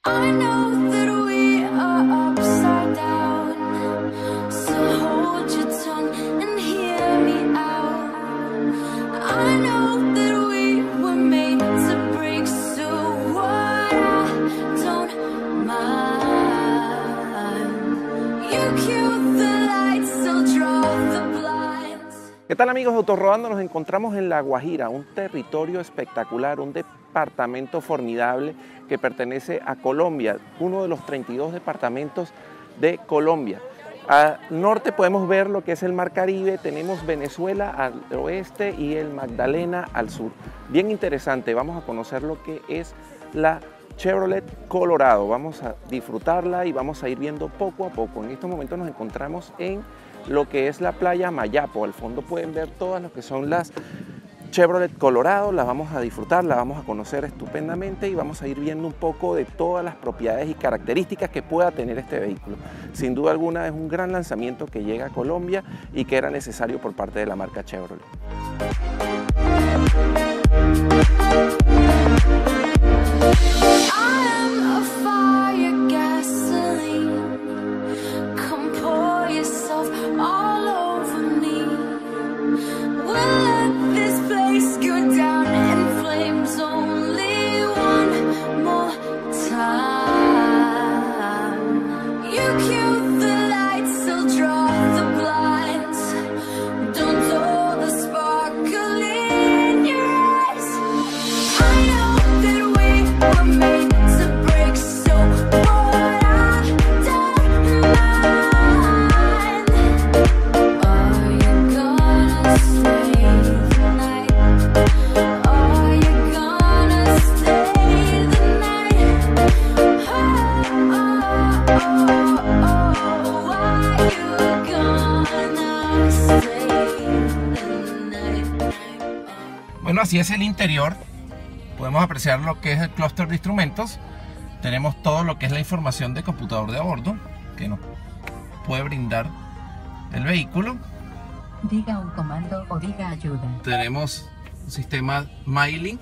I know that we are upside down, so hold your tongue and hear me out. I know that we were made to break, so what, I don't mind. You cue the lights, I'll draw the blinds. ¿Qué tal, amigos de Autorrodando? Nos encontramos en La Guajira, un territorio espectacular, un departamento formidable que pertenece a Colombia, uno de los 32 departamentos de Colombia. Al norte podemos ver lo que es el Mar Caribe, tenemos Venezuela al oeste y el Magdalena al sur. Bien interesante, vamos a conocer lo que es la Chevrolet Colorado, vamos a disfrutarla y vamos a ir viendo poco a poco. En estos momentos nos encontramos en lo que es la playa Mayapo. Al fondo pueden ver todas lo que son las Chevrolet Colorado, las vamos a disfrutar, las vamos a conocer estupendamente y vamos a ir viendo un poco de todas las propiedades y características que pueda tener este vehículo. Sin duda alguna es un gran lanzamiento que llega a Colombia y que era necesario por parte de la marca Chevrolet. Bueno, así es el interior. Podemos apreciar lo que es el clúster de instrumentos. Tenemos todo lo que es la información de computador de a bordo que nos puede brindar el vehículo. Diga un comando o diga ayuda. Tenemos un sistema MyLink.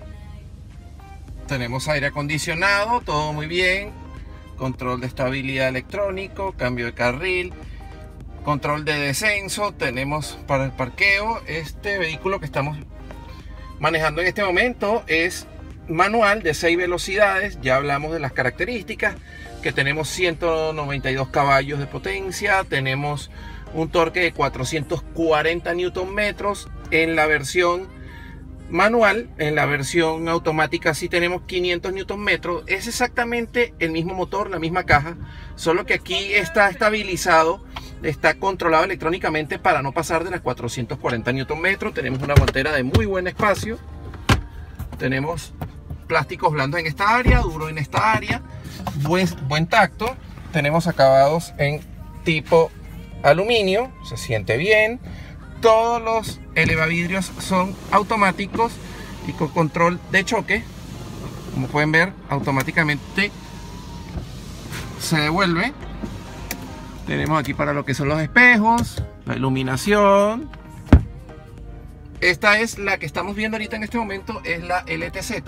Tenemos aire acondicionado, todo muy bien. Control de estabilidad electrónico, cambio de carril, control de descenso. Tenemos para el parqueo. Este vehículo que estamos manejando en este momento es manual de 6 velocidades. Ya hablamos de las características, que tenemos 192 caballos de potencia, tenemos un torque de 440 Nm en la versión manual. En la versión automática sí tenemos 500 Nm. Es exactamente el mismo motor, la misma caja, solo que aquí está estabilizado, está controlado electrónicamente para no pasar de las 440 Nm. Tenemos una guantera de muy buen espacio, tenemos plásticos blandos en esta área, duro en esta área, buen tacto. Tenemos acabados en tipo aluminio, se siente bien. Todos los elevavidrios son automáticos y con control de choque. Como pueden ver, automáticamente se devuelve. Tenemos aquí para lo que son los espejos, la iluminación. Esta es la que estamos viendo ahorita en este momento, es la LTZ.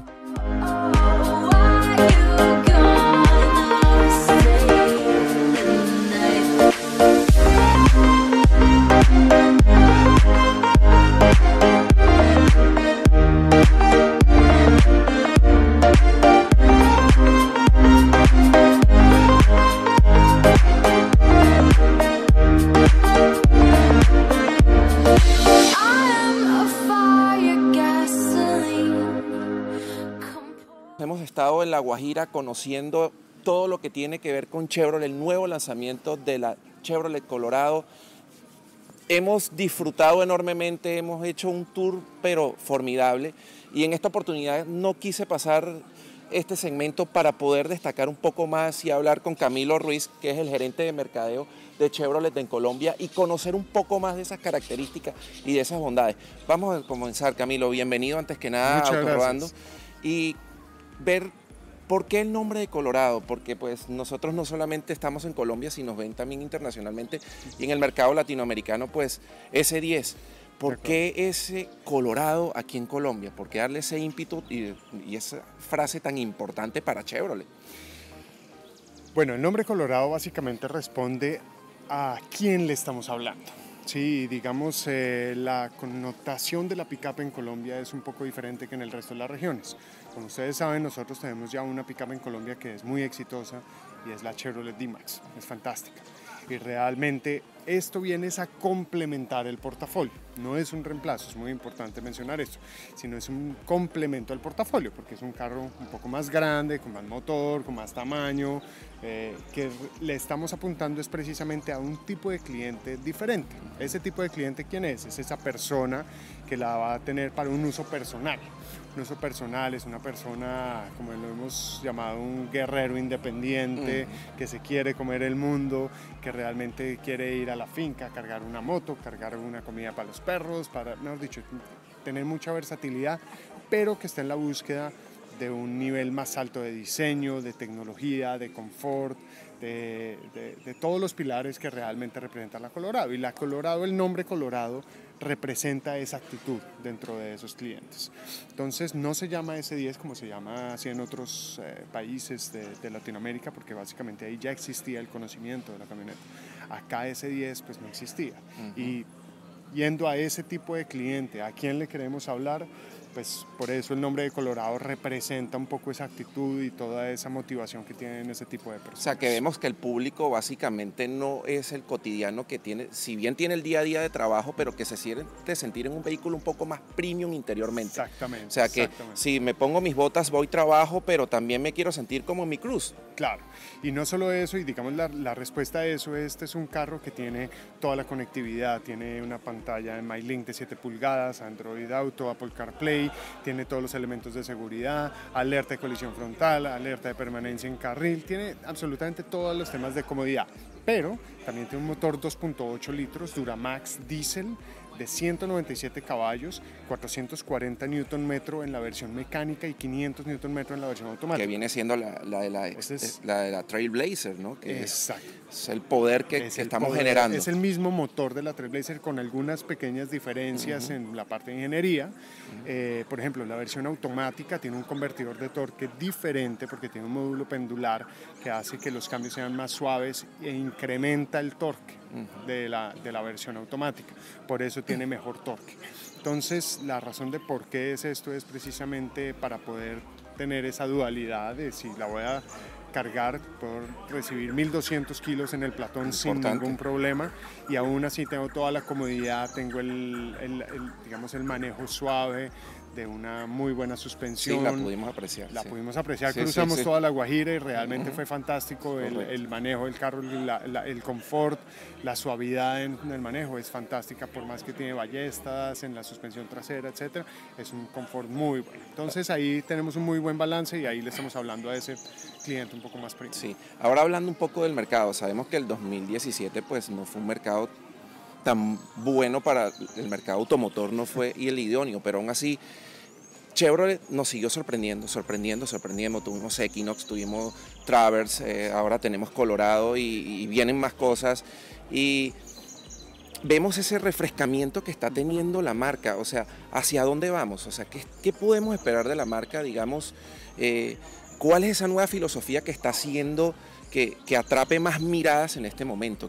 Hemos estado en La Guajira conociendo todo lo que tiene que ver con Chevrolet, el nuevo lanzamiento de la Chevrolet Colorado. Hemos disfrutado enormemente, hemos hecho un tour pero formidable, y en esta oportunidad no quise pasar este segmento para poder destacar un poco más y hablar con Camilo Ruiz, que es el gerente de mercadeo de Chevrolet en Colombia, y conocer un poco más de esas características y de esas bondades. Vamos a comenzar, Camilo, bienvenido antes que nada a Autorrodando, y ver por qué el nombre de Colorado, porque pues nosotros no solamente estamos en Colombia, sino nos ven también internacionalmente y en el mercado latinoamericano pues S10. ¿Por qué ese Colorado aquí en Colombia? ¿Por qué darle ese ímpetu y esa frase tan importante para Chevrolet? Bueno, el nombre Colorado básicamente responde a quién le estamos hablando. Sí, digamos, la connotación de la pickup en Colombia es un poco diferente que en el resto de las regiones. Como ustedes saben, nosotros tenemos ya una pickup en Colombia que es muy exitosa y es la Chevrolet D-Max, es fantástica. Y realmente esto viene a complementar el portafolio, no es un reemplazo, es muy importante mencionar esto, sino es un complemento al portafolio, porque es un carro un poco más grande, con más motor, con más tamaño, que le estamos apuntando es precisamente a un tipo de cliente diferente. Ese tipo de cliente, ¿quién es? Es esa persona que la va a tener para un uso personal. Un uso personal es una persona, como lo hemos llamado, un guerrero independiente, que se quiere comer el mundo, que realmente quiere ir a la finca, cargar una moto, cargar una comida para los perros, para, mejor dicho, tener mucha versatilidad, pero que está en la búsqueda de un nivel más alto de diseño, de tecnología, de confort, de todos los pilares que realmente representan la Colorado. Y la Colorado, el nombre Colorado, representa esa actitud dentro de esos clientes. Entonces no se llama S10 como se llama así en otros países de Latinoamérica, porque básicamente ahí ya existía el conocimiento de la camioneta. Acá S10 pues no existía. Y yendo a ese tipo de cliente, ¿a quién le queremos hablar? Pues por eso el nombre de Colorado representa un poco esa actitud y toda esa motivación que tienen ese tipo de personas. O sea, que vemos que el público básicamente no es el cotidiano que tiene, si bien tiene el día a día de trabajo, pero que se siente sentir en un vehículo un poco más premium interiormente. Exactamente. O sea, que si me pongo mis botas voy trabajo, pero también me quiero sentir como en mi cruz. Claro, y no solo eso, y digamos la respuesta a eso, este es un carro que tiene toda la conectividad, tiene una pantalla en MyLink de 7 pulgadas, Android Auto, Apple CarPlay, tiene todos los elementos de seguridad, alerta de colisión frontal, alerta de permanencia en carril, tiene absolutamente todos los temas de comodidad, pero también tiene un motor 2.8 litros Duramax Diesel de 197 caballos, 440 Nm en la versión mecánica y 500 Nm en la versión automática. Que viene siendo la de la Trailblazer, ¿no? Que exacto. Es el poder que estamos generando. Es el mismo motor de la Trailblazer con algunas pequeñas diferencias en la parte de ingeniería. Por ejemplo, la versión automática tiene un convertidor de torque diferente porque tiene un módulo pendular que hace que los cambios sean más suaves e incrementa el torque de la versión automática. Por eso tiene mejor torque. Entonces, la razón de por qué es esto es precisamente para poder tener esa dualidad de si la voy a cargar, puedo recibir 1200 kilos en el platón sin ningún problema y aún así tengo toda la comodidad, tengo digamos el manejo suave de una muy buena suspensión. Sí, la pudimos apreciar. Pudimos apreciar, cruzamos toda la Guajira y realmente fue fantástico el manejo del carro, el confort, la suavidad en el manejo es fantástica, por más que tiene ballestas en la suspensión trasera, etcétera, es un confort muy bueno. Entonces ahí tenemos un muy buen balance y ahí le estamos hablando a ese cliente un poco más premium. Sí, ahora hablando un poco del mercado, sabemos que el 2017 pues no fue un mercado tan bueno para el mercado automotor, no fue y el idóneo, pero aún así Chevrolet nos siguió sorprendiendo. Tuvimos Equinox, tuvimos Traverse, ahora tenemos Colorado y vienen más cosas. Y vemos ese refrescamiento que está teniendo la marca. O sea, ¿hacia dónde vamos? O sea, ¿qué podemos esperar de la marca? Digamos, ¿cuál es esa nueva filosofía que está haciendo que atrape más miradas en este momento?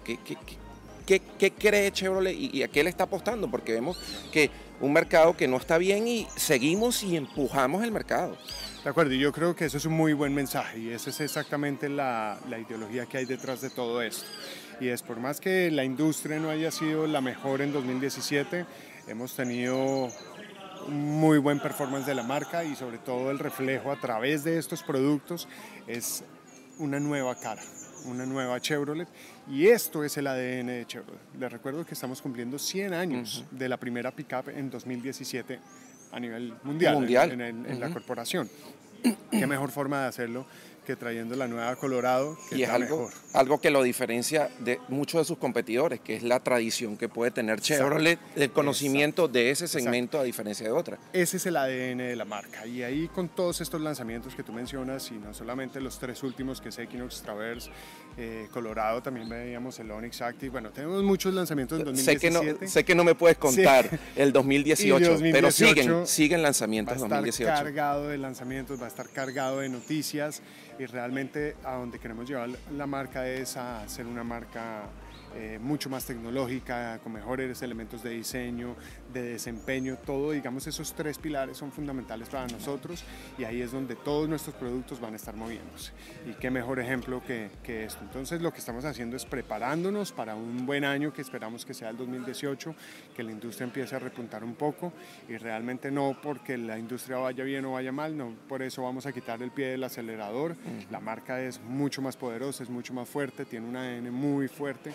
¿Qué cree Chevrolet y a qué le está apostando? Porque vemos que un mercado que no está bien y seguimos y empujamos el mercado. De acuerdo, y yo creo que eso es un muy buen mensaje y esa es exactamente la ideología que hay detrás de todo esto. Y es por más que la industria no haya sido la mejor en 2017, hemos tenido un muy buen performance de la marca y sobre todo el reflejo a través de estos productos es una nueva cara, una nueva Chevrolet, y esto es el ADN de Chevrolet. Les recuerdo que estamos cumpliendo 100 años de la primera pickup en 2017 a nivel mundial. En la corporación. qué mejor forma de hacerlo que trayendo la nueva Colorado, que Y es la algo, mejor. algo que lo diferencia de muchos de sus competidores, que es la tradición que puede tener Chevrolet, el conocimiento de ese segmento a diferencia de otras. Ese es el ADN de la marca, y ahí con todos estos lanzamientos que tú mencionas, y no solamente los 3 últimos que es Equinox, Traverse, Colorado, también veíamos el Onix Active, bueno, tenemos muchos lanzamientos en 2017. Sé que no me puedes contar el 2018, Y 2018 pero siguen lanzamientos va a estar 2018. cargado de lanzamientos, va a estar cargado de noticias, y realmente a donde queremos llevar la marca es a ser una marca mucho más tecnológica, con mejores elementos de diseño, de desempeño, todo, digamos, esos 3 pilares son fundamentales para nosotros, y ahí es donde todos nuestros productos van a estar moviéndose. Y qué mejor ejemplo que esto. Entonces lo que estamos haciendo es preparándonos para un buen año que esperamos que sea el 2018, que la industria empiece a repuntar un poco, y realmente no porque la industria vaya bien o vaya mal, no por eso vamos a quitar el pie del acelerador. La marca es mucho más poderosa, es mucho más fuerte, tiene un ADN muy fuerte,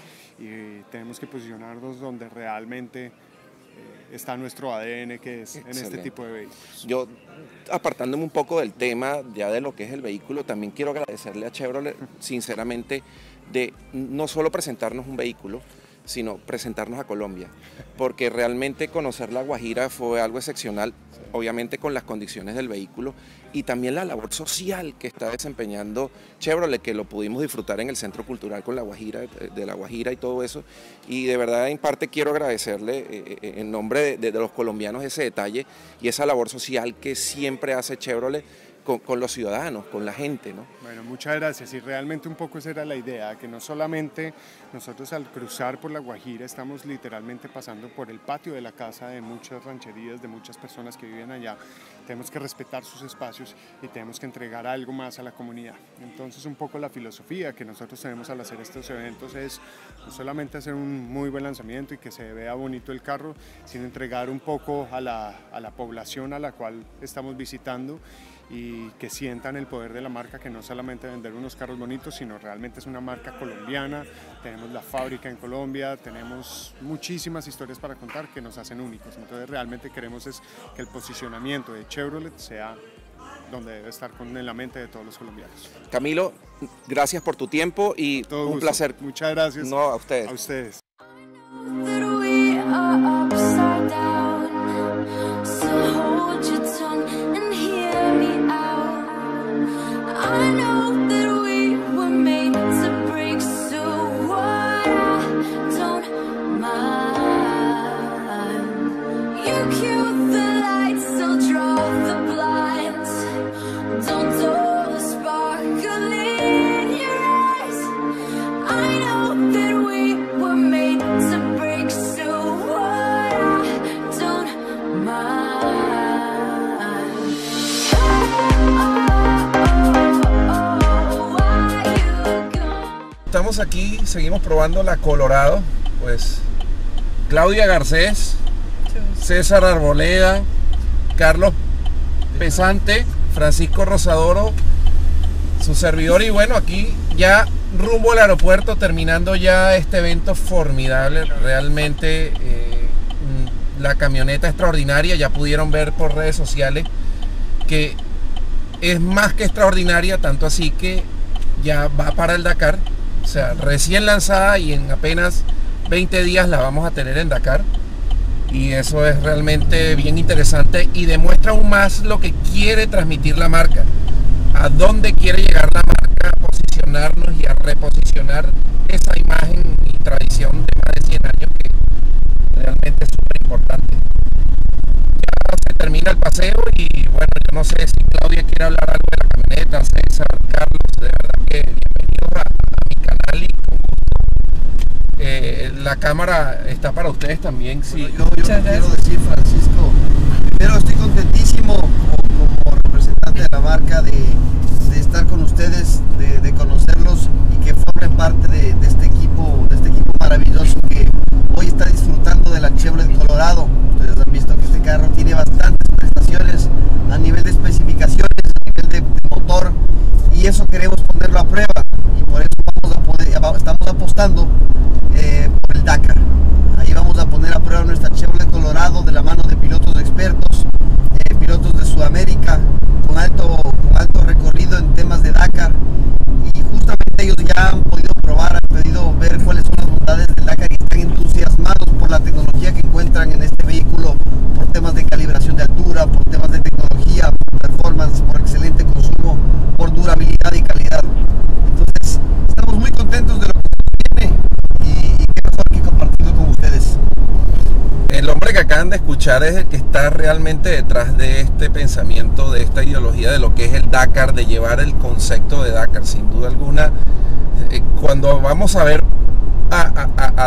y tenemos que posicionarnos donde realmente está nuestro ADN, que es en este tipo de vehículos. Yo, apartándome un poco del tema ya de lo que es el vehículo, también quiero agradecerle a Chevrolet, sinceramente, de no solo presentarnos un vehículo, sino presentarnos a Colombia, porque realmente conocer La Guajira fue algo excepcional, obviamente con las condiciones del vehículo, y también la labor social que está desempeñando Chevrolet, que lo pudimos disfrutar en el Centro Cultural con La Guajira, de La Guajira y todo eso, y de verdad en parte quiero agradecerle en nombre de los colombianos ese detalle y esa labor social que siempre hace Chevrolet con los ciudadanos, con la gente, ¿no? Bueno, muchas gracias, y realmente un poco esa era la idea, que no solamente nosotros al cruzar por La Guajira estamos literalmente pasando por el patio de la casa de muchas rancherías, de muchas personas que viven allá, tenemos que respetar sus espacios y tenemos que entregar algo más a la comunidad. Entonces un poco la filosofía que nosotros tenemos al hacer estos eventos es no solamente hacer un muy buen lanzamiento y que se vea bonito el carro, sino entregar un poco a la población a la cual estamos visitando, y que sientan el poder de la marca, que no solamente vender unos carros bonitos, sino realmente es una marca colombiana, tenemos la fábrica en Colombia, tenemos muchísimas historias para contar que nos hacen únicos. Entonces realmente queremos es que el posicionamiento de Chevrolet sea donde debe estar en la mente de todos los colombianos. Camilo, gracias por tu tiempo y Todo un gusto. placer. Muchas gracias. No, a ustedes. A ustedes. that we are upside down. So hold your tongue and hear me out. I know that we were made to break, so what? I don't mind. You cue the lights, I'll draw the blinds. Don't dull the sparkle in your eyes. I know that we were made to break, so what? I don't mind. Why you gone? Estamos aquí, seguimos probando la Colorado, pues Claudia Garcés, César Arboleda, Carlos Pesante, Francisco Rosadoro, su servidor, y bueno, aquí ya rumbo al aeropuerto, terminando ya este evento formidable, realmente la camioneta extraordinaria, ya pudieron ver por redes sociales que es más que extraordinaria, tanto así que ya va para el Dakar, o sea, recién lanzada, y en apenas 20 días la vamos a tener en Dakar, y eso es realmente bien interesante y demuestra aún más lo que quiere transmitir la marca, a dónde quiere llegar la marca, a posicionarnos y a reposicionar esa imagen y tradición de más de 100 años que realmente es súper importante. Ya se termina el paseo y bueno, yo no sé si Claudia quiere hablar algo de la camioneta, César, Carlos, de verdad que bienvenidos a mi canal, y con gusto. La cámara está para ustedes también. Sí. Bueno, yo quiero decir, Francisco, primero estoy contentísimo como representante de la marca de estar con ustedes, de conocerlos y que formen parte de este equipo maravilloso que hoy está disfrutando de la Chevrolet Colorado. Ustedes han visto que este carro tiene bastantes prestaciones a nivel de especificaciones, a nivel de motor, y eso queremos ponerlo a prueba, y por eso estamos apostando por el Dakar. Ahí vamos a poner a prueba nuestra Chevrolet Colorado de la mano de pilotos expertos, pilotos de Sudamérica con alto escuchar es el que está realmente detrás de este pensamiento, de esta ideología de lo que es el Dakar, de llevar el concepto de Dakar, sin duda alguna. Cuando vamos a ver a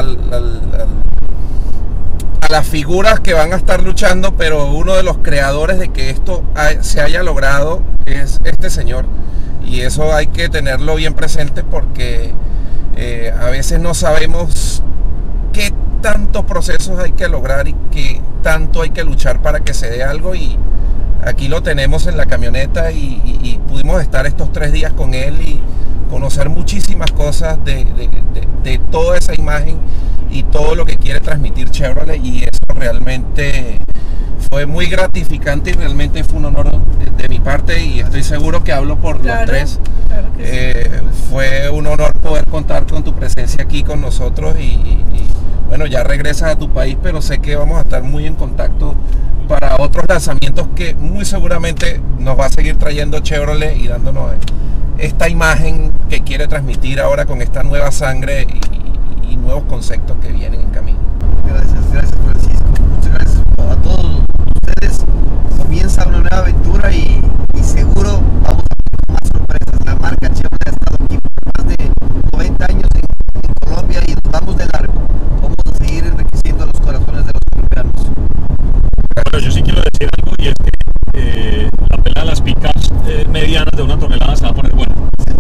las figuras que van a estar luchando, pero uno de los creadores de que esto se haya logrado es este señor, y eso hay que tenerlo bien presente, porque a veces no sabemos qué tantos procesos hay que lograr y qué tanto hay que luchar para que se dé algo, y aquí lo tenemos en la camioneta y pudimos estar estos 3 días con él y conocer muchísimas cosas de toda esa imagen y todo lo que quiere transmitir Chevrolet, y eso realmente fue muy gratificante y realmente fue un honor de mi parte, y estoy seguro que hablo por los tres. Claro que sí. Fue un honor poder contar con tu presencia aquí con nosotros y bueno, ya regresas a tu país, pero sé que vamos a estar muy en contacto para otros lanzamientos que muy seguramente nos va a seguir trayendo Chevrolet y dándonos esta imagen que quiere transmitir ahora con esta nueva sangre y nuevos conceptos que vienen en camino. Gracias Francisco, muchas gracias a todos ustedes. Comienza una nueva aventura y seguro vamos a ver más sorpresas. La marca Chevrolet ha estado aquí por más de 90 años en Colombia y nos vamos de largo. Vamos a seguir enriqueciendo los corazones de los colombianos. Bueno, yo sí quiero decir algo, y es que la pelea de las pickups medianas de 1 tonelada se va a poner buena.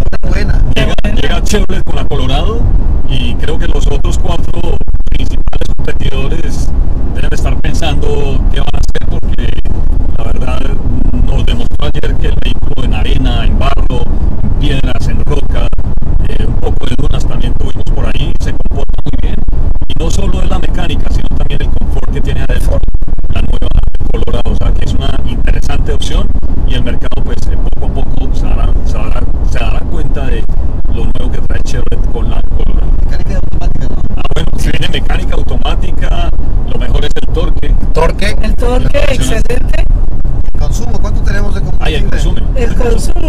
Llega Chevrolet con la Colorado, y creo que los otros 4 principales competidores deben estar pensando qué van a hacer, porque la verdad nos demostró ayer que el vehículo en arena, en barro, en piedras, en roca, un poco de dunas también tuvimos por ahí, se comporta muy bien, y no solo es la mecánica, sino también el confort que tiene adentro la nueva Colorado. O sea que es una interesante opción, y el mercado pues poco a poco se dará cuenta de lo nuevo que trae Chevrolet con la Colorado. Mecánica automática, ¿no? Bueno, tiene mecánica automática, lo mejor es el torque. El torque excelente. El consumo, ¿cuánto tenemos de combustible? Ahí el consumo. El consumo,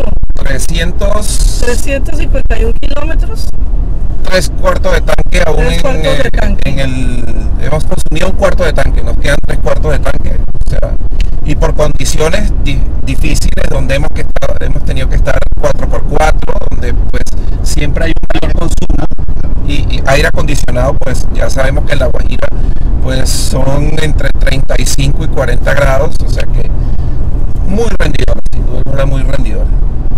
351 kilómetros. 3/4 de tanque aún 3/4 de tanque. Hemos consumido 1/4 de tanque, nos quedan 3/4 de tanque, o sea, y por condiciones difíciles donde hemos tenido que estar 4x4, donde pues siempre hay un mayor consumo, y aire acondicionado, pues ya sabemos que en La Guajira pues son entre 35 y 40 grados, o sea que muy rendidor, sin duda alguna, muy rendidor.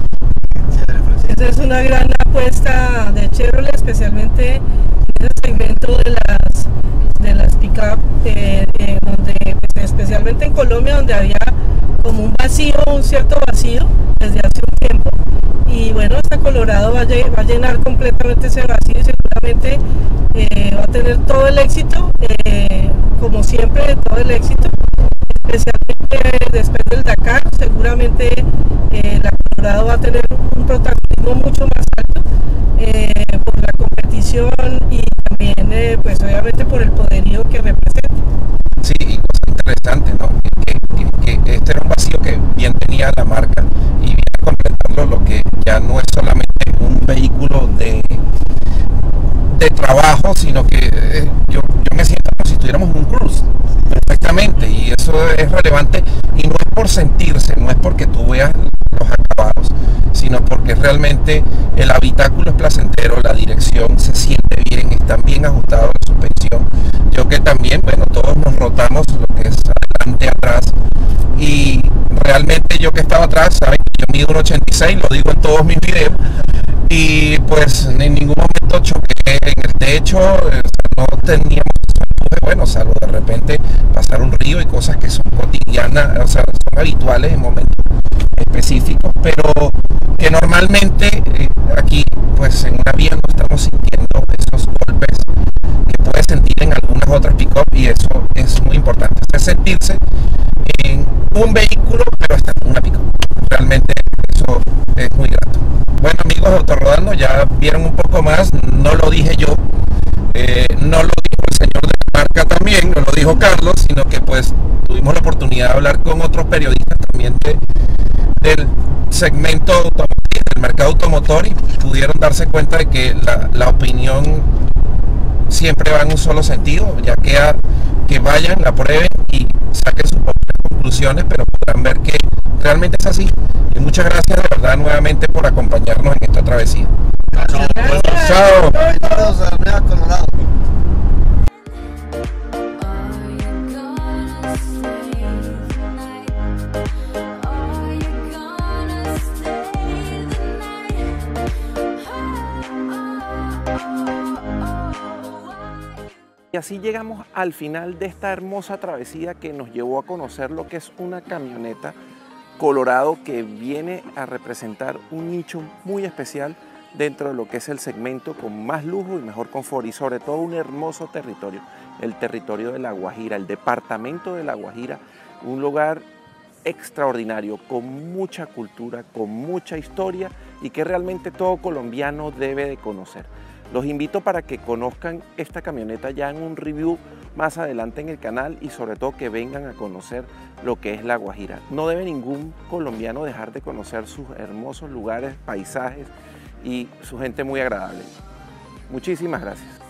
Esa es una gran apuesta de Chevrolet, especialmente en ese segmento de las pick-up, donde pues, especialmente en Colombia, donde había como un cierto vacío desde hace un tiempo, y bueno, esta Colorado va a llenar completamente ese vacío, y seguramente va a tener todo el éxito, como siempre, todo el éxito, especialmente después del Dakar. Seguramente la Colorado va a tener un protagonismo mucho más alto por la competición, y también pues obviamente por el poderío que representa. Sí, y cosa interesante, ¿no? Que este era un vacío que bien tenía la marca, y viene completando lo que ya no es solamente un vehículo de trabajo, sino que yo me siento como si estuviéramos en un cruise perfectamente, y eso es relevante, y no es por sentirse, no es porque tú veas los acabados, sino porque realmente el habitáculo es placentero, la dirección se siente bien, están bien ajustados la suspensión. Yo que también, bueno, todos nos rotamos lo que es adelante, atrás, y realmente yo que estaba atrás, ¿sabes? Yo mido 1,86, lo digo en todos mis videos, y pues en ningún momento choqué en el techo, no teníamos, bueno, salvo de repente pasar un río y cosas que son cotidianas, o sea, son habituales en momentos específicos, pero que normalmente aquí pues en una vía no estamos sintiendo esos golpes que puedes sentir en algunas otras pick-up, y eso es muy importante, es sentirse en un vehículo pero está en una pick-up. Realmente eso es muy grato. Bueno, amigos de Autorodando, ya vieron un poco más, no lo dije yo, no lo dijo el señor de la marca también, no lo dijo Carlos, sino que pues tuvimos la oportunidad de hablar con otros periodistas también del segmento automotriz, del mercado automotor, y pudieron darse cuenta de que la opinión siempre va en un solo sentido, ya que vayan, la prueben y saquen sus propias conclusiones, pero podrán ver que realmente es así. Y muchas gracias de verdad nuevamente por acompañarnos en esta travesía. Gracias. Chao. Bienvenidos a Nueva Colorado. Y así llegamos al final de esta hermosa travesía que nos llevó a conocer lo que es una camioneta Colorado que viene a representar un nicho muy especial dentro de lo que es el segmento con más lujo y mejor confort y sobre todo un hermoso territorio, el territorio de La Guajira, el departamento de La Guajira, un lugar extraordinario, con mucha cultura, con mucha historia y que realmente todo colombiano debe de conocer. Los invito para que conozcan esta camioneta ya en un review más adelante en el canal y sobre todo que vengan a conocer lo que es La Guajira. No debe ningún colombiano dejar de conocer sus hermosos lugares, paisajes y su gente muy agradable. Muchísimas gracias.